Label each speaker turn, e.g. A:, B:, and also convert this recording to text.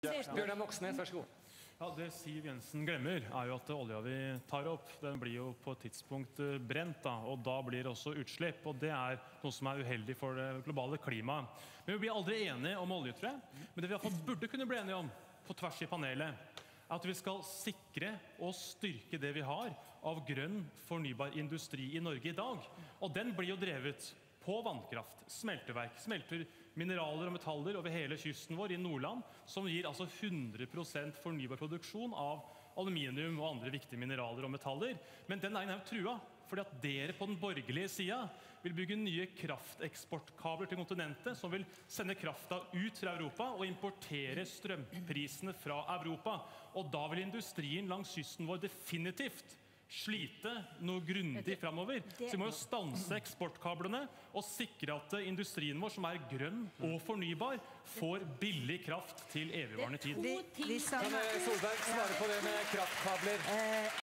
A: Bjørnar Moxnes, vær så god.
B: Ja, det Siv Jensen glemmer jo at olja vi tar opp, den blir jo på et tidspunkt brent, og da blir det også utslipp, og det noe som uheldig for det globale klimaet. Men vi blir aldri enige om olje, tror jeg. Men det vi i hvert fall burde kunne bli enige om, på tvers i panelet, at vi skal sikre og styrke det vi har av grønn fornybar industri i Norge i dag. Og den blir jo drevet på vannkraft, smelteverk, smelter mineraler og metaller over hele kysten vår i Nordland, som gir altså 100% fornybar produksjon av aluminium og andre viktige mineraler og metaller. Men den jo trua, fordi at dere på den borgerlige siden vil bygge nye krafteksportkabler til kontinentet, som vil sende krafta ut fra Europa og importere strømprisene fra Europa. Og da vil industrien langs kysten vår definitivt slite noe grundig fremover. Så vi må jo stanse eksportkablene og sikre at industrien vår, som grønn og fornybar, får billig kraft til evigvarende tid.
A: Kan Solberg svare på det med kraftkabler?